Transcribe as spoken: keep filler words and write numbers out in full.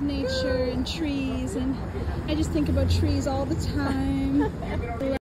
love nature and trees, and I just think about trees all the time.